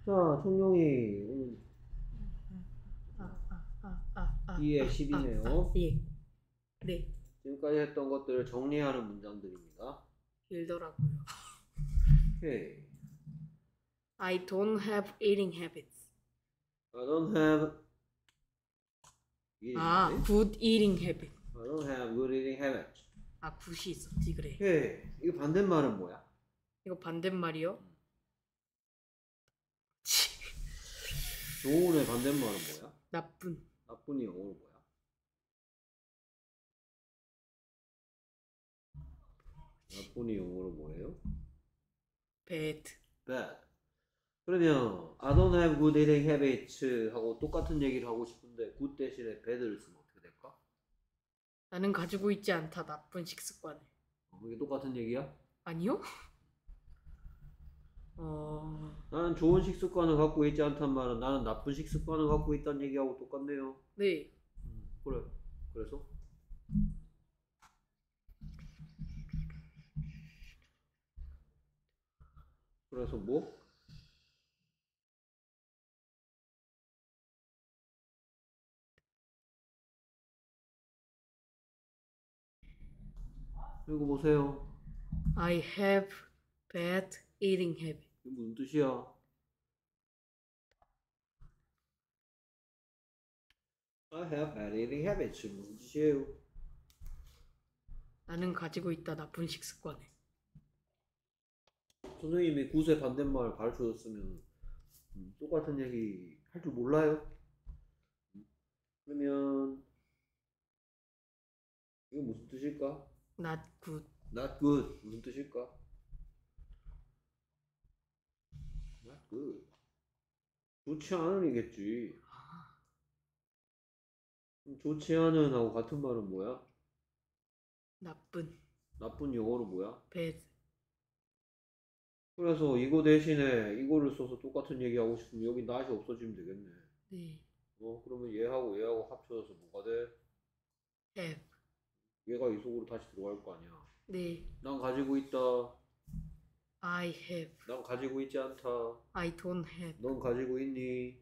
자, 청룡이 오늘 D에 10이네요. 예. 네. 지금까지 했던 것들을 정리하는 문장들입니다. 길더라고요. 오케이. I don't have eating habits. I don't have eating habits. good eating habit. I don't have good eating habits. 굿이 있었지 그래. 오케이. 이거 반대말은 뭐야? 이거 반대말이요? 좋은의 반대말은 뭐야? 나쁜. 나쁜이 영어로 뭐야? 나쁜이 영어로 뭐예요? bad. bad. 그러면 I don't have good eating habits 하고 똑같은 얘기를 하고 싶은데 good 대신에 bad를 쓰면 어떻게 될까? 나는 가지고 있지 않다 나쁜 식습관을. 이게 똑같은 얘기야? 아니요? 나는 좋은 식습관을 갖고 있지 않단 말은 나는 나쁜 식습관을 갖고 있다는 얘기하고 똑같네요. 네. 그래. 그래서? 그래서 뭐? 이거 보세요. I have bad eating habit. 이게 무슨 뜻이야? I have bad eating habits. 무슨 뜻이에요? 나는 가지고 있다 나쁜 식습관을. 선생님이 굿의 반대말 가르쳐줬으면 똑같은 얘기 할 줄 몰라요? 그러면 이거 무슨 뜻일까? Not good. Not good. 무슨 뜻일까? Not good. 좋지 않은이겠지. 좋지 않은 하고 같은 말은 뭐야? 나쁜. 나쁜 영어로 뭐야? bad. 그래서 이거 대신에 이거를 써서 똑같은 얘기하고 싶으면 여기 not이 없어지면 되겠네. 네. 그러면 얘하고 합쳐져서 뭐가 돼? have. 얘가 이 속으로 다시 들어갈 거 아니야. 네. 난 가지고 있다. I have. 난 가지고 있지 않다. I don't have. 넌 가지고 있니?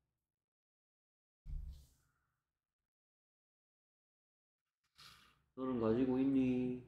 너는 가지고 있니?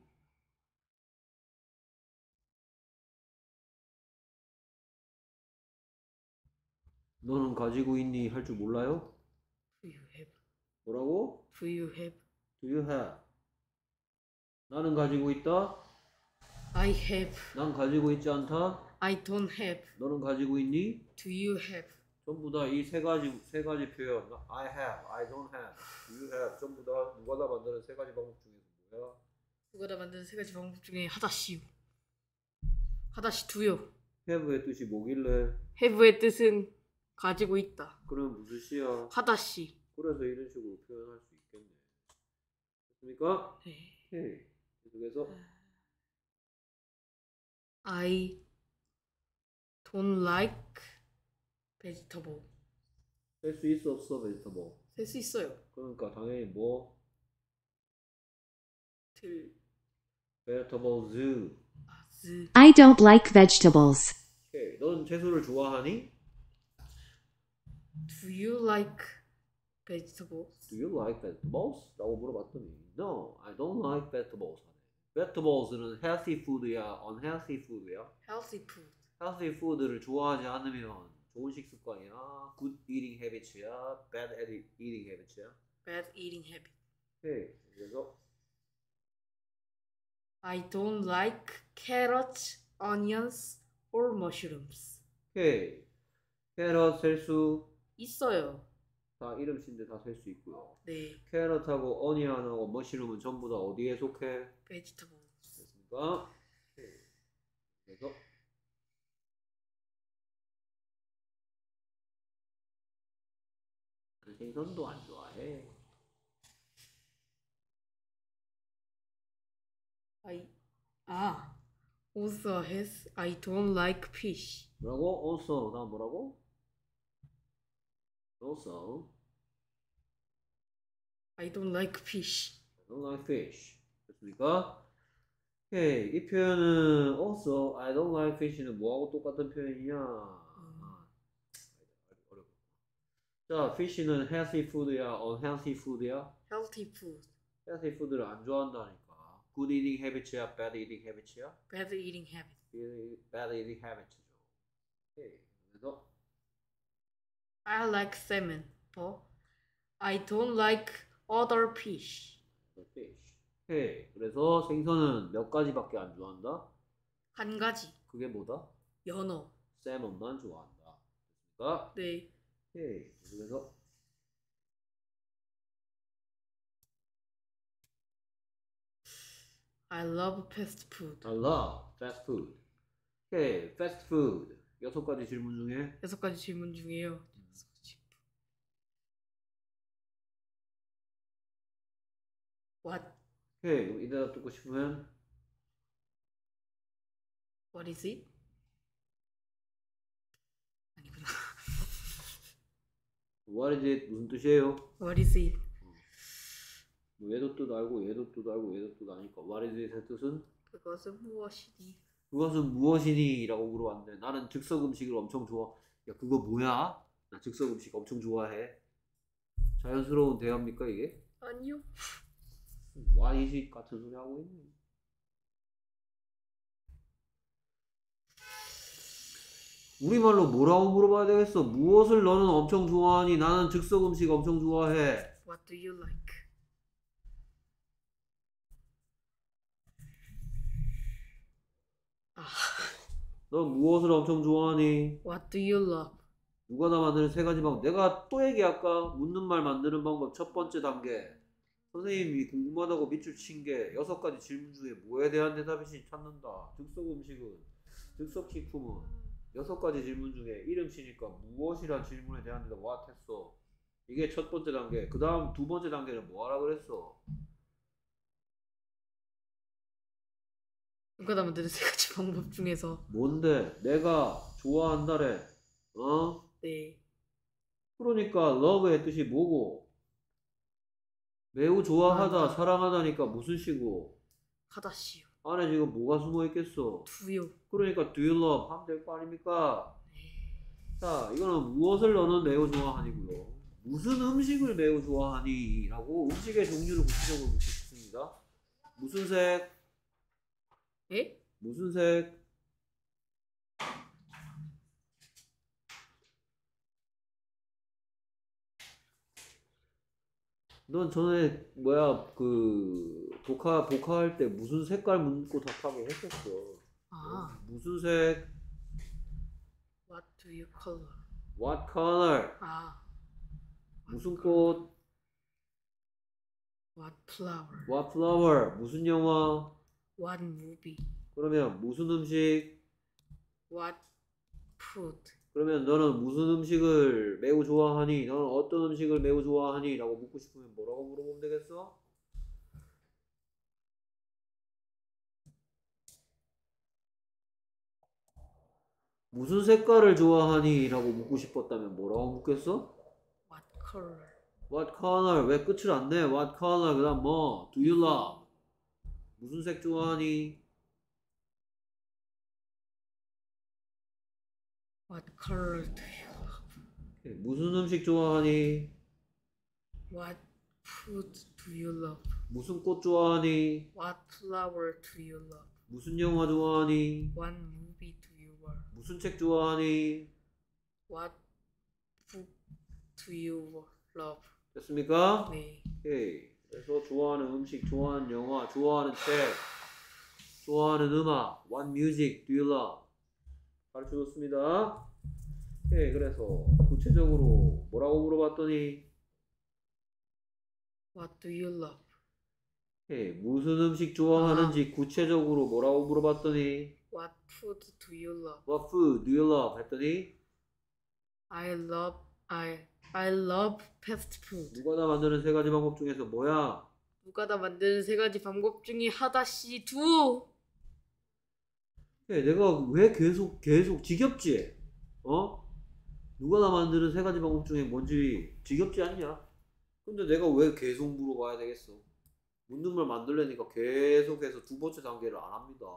너는 가지고 있니? 할 줄 몰라요? Do you have? 뭐라고? Do you have? Do you have? 나는 가지고 있다. I have. 난 가지고 있지 않다. I don't have. 너는 가지고 있니? Do you have? 전부 다 이 세 가지 표현. I have, I don't have, do you have. 전부 다 누가 다 만드는 세 가지 방법 중에서 뭐야? 누가 다 만드는 세 가지 방법 중에 하다시요. 하다시 두요. have의 뜻이 뭐길래? have의 뜻은 가지고 있다. 그럼 무슨 시야? 하다시. 그래서 이런 식으로 표현할 수 있겠네. 됐습니까? 네. 오케이. 계속해서 I don't like vegetable. 셀 수 있어 없어 vegetable? 셀 수 있어요. 그러니까 당연히 뭐? vegetables. I don't like vegetables. 오케이. 넌 채소를 좋아하니? Do you like vegetables? Do you like vegetables? 라고 물어봤더니 No, I don't like vegetables. Vegetables는 healthy food야, unhealthy food야? Healthy food. healthy food를 좋아하지 않으면 좋은 식습관이야, good eating habits야, bad eating habits야? Bad eating habit. 오케이. 그래서 I don't like carrots, onions, or mushrooms. 오케이. 캐럿 셀 수 있어요. 다 이름씨인데 다 셀 수 있고요. 네. 캐럿하고 어니언하고 머시룸은 전부 다 어디에 속해? Vegetables. 됐습니까? 오케이. 그래서 생선도 안 좋아해. Also has I don't like fish. 뭐라고? Also. 다음 뭐라고? Also. I don't like fish. I don't like fish. 됐습니까? 오케이. 이 표현은 also I don't like fish는 뭐하고 똑같은 표현이냐? 자, fish는 healthy food야, unhealthy food야? healthy food, healthy food를 안 좋아한다니까. good eating habits야, bad eating habits야? bad eating habit. bad eating habits죠. 오케이. 그래서 I like salmon, but I don't like other fish. fish. 오케이. 그래서 생선은 몇 가지밖에 안 좋아한다? 한 가지, 그게 뭐다? 연어. salmon만 좋아한다. 됐습니까? 네. 오케이. 그래서 I love fast food. I love fast food. 오케이. fast food. 6가지 질문 중에 6가지 질문 중에요. What? 오케이. 그럼 이 대답 듣고 싶으면 What is it? 아니구나. what is it? 무슨 뜻이에요? What is it? 뭐 얘도 뜻 알고 얘도 뜻 알고 얘도 뜻 아니까 what is it의 뜻은? 그것은 무엇이니? 그것은 무엇이니? 라고 물어봤는데 나는 즉석 음식을 엄청 좋아. 야 그거 뭐야? 나 즉석 음식 엄청 좋아해. 자연스러운 대화입니까 이게? 아니요. what is it 같은 소리 하고 있네. 우리말로 뭐라고 물어봐야 되겠어? 무엇을 너는 엄청 좋아하니? 나는 즉석 음식 엄청 좋아해. What do you like? 넌 무엇을 엄청 좋아하니? What do you love? 누가 다 만드는 3가지 방법. 내가 또 얘기할까? 묻는 말 만드는 방법 첫 번째 단계. 선생님이 궁금하다고 밑줄 친 게 6가지 질문 중에 뭐에 대한 대답이지 찾는다. 즉석 음식은, 즉석 식품은 6가지 질문 중에 이름 치니까 무엇이란 질문에 대한 대답 what 했어. 이게 첫 번째 단계. 그 다음 두 번째 단계는 뭐 하라 그랬어? 누가 다 만드는 3가지 방법 중에서. 뭔데? 내가 좋아한다래. 어? 네. 그러니까 love의 뜻이 뭐고? 매우 좋아하다, 좋아한다. 사랑하다니까 무슨 시고? 하다시요. 안에 지금 뭐가 숨어 있겠어? 두요. 그러니까 do you love 하면 될 거 아닙니까? 네. 자, 이거는 무엇을 너는 매우 좋아하니고요. 무슨 음식을 매우 좋아하니? 라고 음식의 종류를 구체적으로 묻고 싶습니다. 무슨 색? 예? 무슨 색? 넌 전에 뭐야 그 복화할 때 무슨 색깔 묻고 답하게 했었어. 아. 무슨 색? What do you color? What color? 아. 무슨 꽃? What flower? What flower? 무슨 영화? What movie? 그러면 무슨 음식? What food? 그러면 너는 무슨 음식을 매우 좋아하니? 너는 어떤 음식을 매우 좋아하니? 라고 묻고 싶으면 뭐라고 물어보면 되겠어? 무슨 색깔을 좋아하니? 라고 묻고 싶었다면 뭐라고 묻겠어? What color? What color? 왜 끝을 안 내? What color? 그 다음 뭐? Do you love? 무슨 색 좋아하니? What color do you love? 무슨 음식 좋아하니? What food do you love? 무슨 꽃 좋아하니? What flower do you love? 무슨 영화 좋아하니? What movie do you watch? 무슨 책 좋아하니? What book do you love? 됐습니까? 네. 오케이. 그래서 좋아하는 음식, 좋아하는 영화, 좋아하는 책, 좋아하는 음악, what music do you love? 가르쳐줬습니다. 오케이. 그래서 구체적으로 뭐라고 물어봤더니 What do you love? 오케이. 무슨 음식 좋아하는지 구체적으로 뭐라고 물어봤더니 What food do you love? what food do you love? 했더니 I love fast food. 누가 다 만드는 3가지 방법 중에서 뭐야? 누가 다 만드는 3가지 방법 중에 하다시 두. 내가 왜 계속 지겹지? 어? 누가 다 만드는 3가지 방법 중에 뭔지 지겹지 않냐? 근데 내가 왜 계속 물어봐야 되겠어? 묻는 말 만들려니까 계속해서 두 번째 단계를 안 합니다.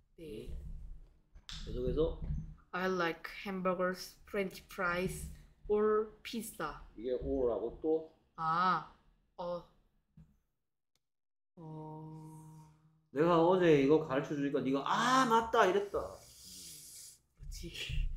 네. 계속해서 I like hamburgers, French fries, or pizza. 이게 or하고 또 아, 어, 내가 어제 이거 가르쳐 주니까 네가 아 맞다 이랬다. 뭐지?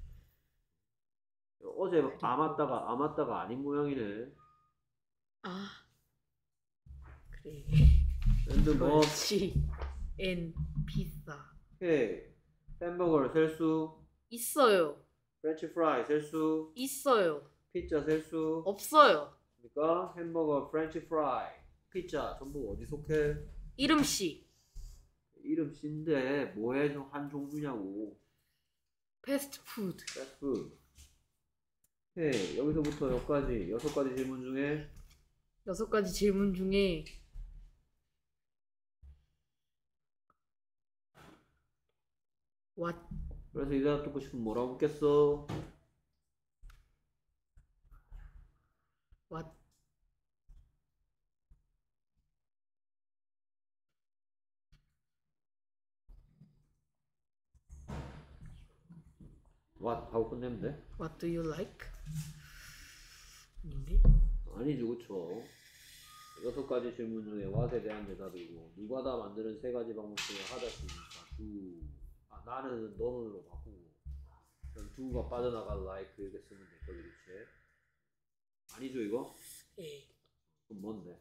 어제 아 맞다가 아닌 모양이네. 아, 그래. 근데 뭐 그렇지. and pizza. 오케이 햄버거를 셀 수, 있어요. 프렌치 프라이 셀 수, 있어요. 피자 셀 수. 없어요. 그러니까 햄버거, 프렌치 프라이, 피자 전부 어디 속해? 이름씨. 이름 C인데 뭐에 한 종류냐고. 패스트푸드. 패스트푸드. 오케이 여기서부터 여기까지 6가지 질문 중에 6가지 질문 중에 what? 그래서 이 대답 듣고 싶으면 뭐라고 묻겠어? what? What 하고 끝내면 돼? What do you like? 아닌데? 아니죠 그쵸. 6가지 질문 중에 what에 대한 대답이고 누가 다 만드는 3가지 방법 중에 하다시니까 나는 너는으로 바꾸고 그럼 do가 빠져나갈 like 이렇게 쓰면 됐거든 그치? 아니죠 이거? 예. 그럼 뭔데?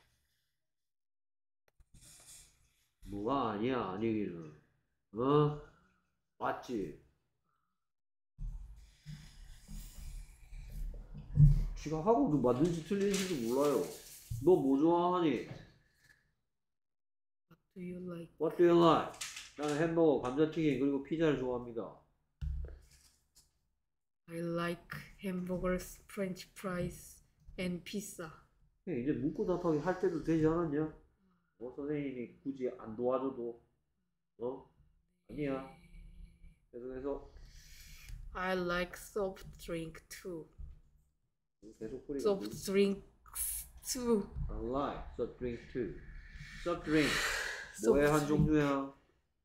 뭐가 아니야 아니기는 어? 맞지? 지가 하고 너 맞는지 틀린지도 몰라요. 너 뭐 좋아하니? What do you like? What do you like? 나는 햄버거, 감자튀김 그리고 피자를 좋아합니다. I like hamburgers, french fries, and pizza. 이제 묻고 답하기 할 때도 되지 않았냐? 선생님이 굳이 안 도와줘도 아니야. 계속해서 I like soft drink too. 계속 뿌리가 Soft drinks too. I like soft drink too. soft drink Soft 뭐의 한 drink. 종류야?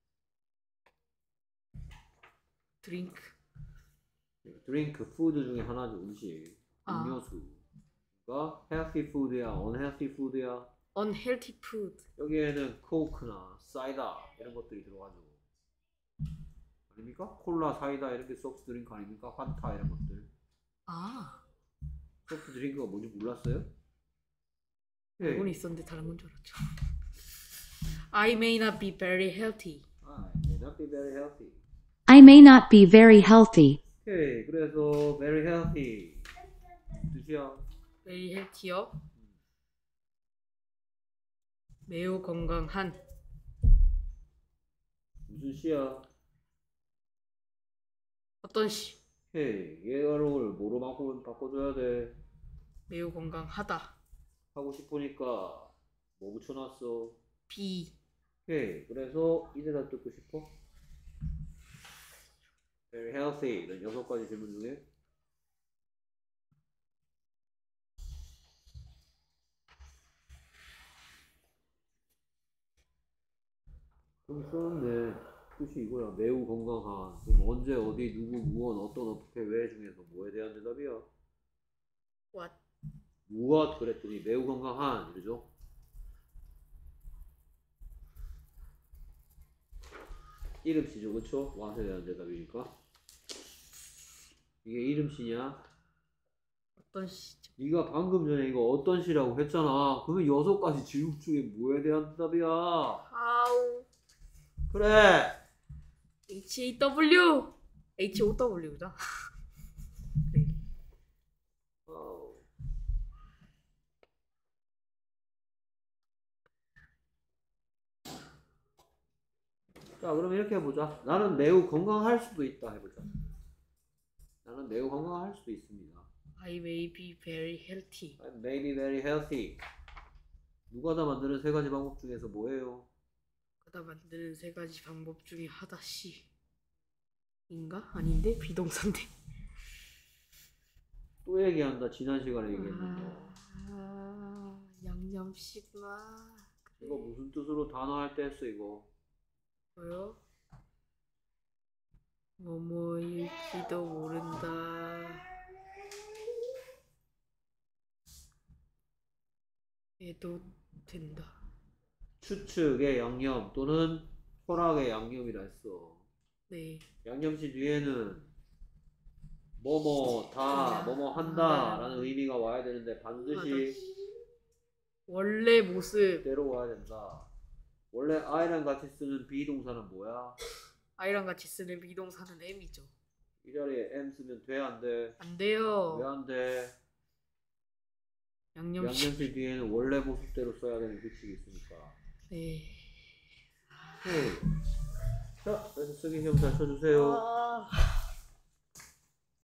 drink. drink food 중에 하나죠 음식 아. 음료수. 그러니까 healthy food야 unhealthy food야. unhealthy food. 여기에는 코크나 사이다 이런 것들이 들어가죠. 아닙니까? 콜라, 사이다 이런 게 소프트 드링크 아닙니까? 환타 이런 것들. 아, 소프트 드링크가 뭔지 몰랐어요? 알고는 있었는데 다른 건 줄 알았죠. I may not be very healthy. may not be very healthy. I may not be very healthy. 오케이, 그래서 very healthy 뜻이야. very healthy요. 매우 건강한. 무슨 시야? 어떤 시? 오케이, 얘를 뭐로 바꿔줘야 돼? 매우 건강하다. 하고 싶으니까 뭐 붙여놨어? be. 오케이, 그래서 이 대답 듣고 싶어? very healthy 이런 6가지 질문 중에 좀 썼는데 뜻이 이거야. 매우 건강한. 그럼 언제 어디 누구 무언 어떤 어떻게 왜 중에서 뭐에 대한 대답이야? what? 무엇 그랬더니 매우 건강한 이러죠. 이름씨죠 그쵸? what에 대한 대답이니까. 이게 이름씨냐? 어떤 시죠? 네가 방금 전에 이거 어떤 시라고 했잖아. 그러면 6가지 질문 중에 뭐에 대한 대답이야? how? 그래. H-A-W. H-O-W다. 그래. 자 그럼 이렇게 해보자. 나는 매우 건강할 수도 있다 해보자. 나는 매우 건강할 수도 있습니다. I may be very healthy. I'm maybe very healthy. 누가 다 만드는 3가지 방법 중에서 뭐예요? 하다 만드는 3가지 방법 중에 하다시 인가? 아닌데? 비동사인데. 또 얘기한다. 지난 시간에 얘기했는데. 양념시구나. 그래. 이거 무슨 뜻으로 단어 할 때 했어 이거? 뭐요? 뭐뭐일지도 모른다. 해도 된다. 추측의 양념 또는 철학의 양념이라 했어. 네. 양념시 뒤에는 뭐뭐 다 뭐뭐 한다라는 의미가 와야 되는데 반드시 원래 모습. 그대로 와야 된다. 원래 I랑 같이 쓰는 비동사는 뭐야? I랑 같이 쓰는 비동사는 M이죠. 이 자리에 M 쓰면 돼, 안 돼? 안 돼요. 왜 안 돼? 양념시. 양념시 뒤에는 원래 모습대로 써야 되는 규칙이 있으니까. 네. 오케이. 자, 그래서 쓰기 시험 잘 쳐주세요. 아...